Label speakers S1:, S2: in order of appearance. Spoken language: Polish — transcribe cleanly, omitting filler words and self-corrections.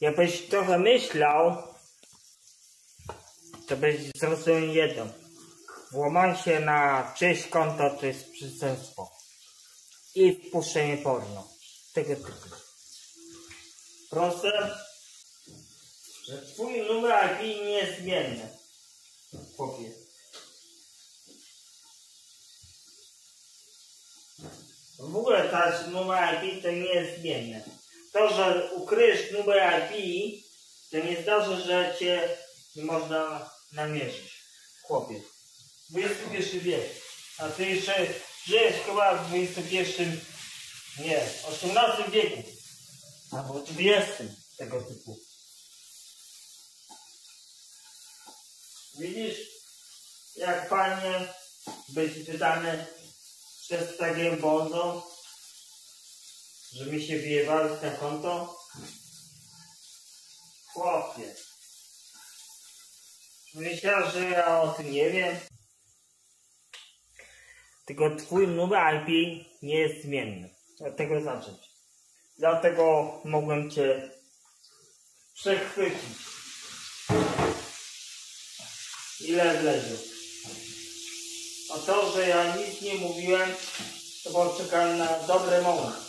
S1: Jakbyś trochę myślał, to byś zrozumiał jedno. Włamanie się na czyjeś konto to jest przestępstwo. I wpuszczenie porno. Tego typu. Proste, że twój numer IP nie jest zmienny. Chłopie. W ogóle ta numer IP to nie jest zmienne. To, że ukryjesz numer IP, to nie zdarzy, że cię nie można namierzyć. Chłopie. XXI wiek. A ty jeszcze żyjesz chyba w XXI, nie, XVIII wieku. Albo XX tego typu. Widzisz, jak fajnie być wydany przez takie bozo, że mi się wyjebali na konto? Chłopie. Myślałem, że ja o tym nie wiem. Tylko twój numer IP nie jest zmienny. Od tego zacząć. Dlatego mogłem cię przechwycić. Ile wlezie. A to, że ja nic nie mówiłem, to było czekałem na dobry moment.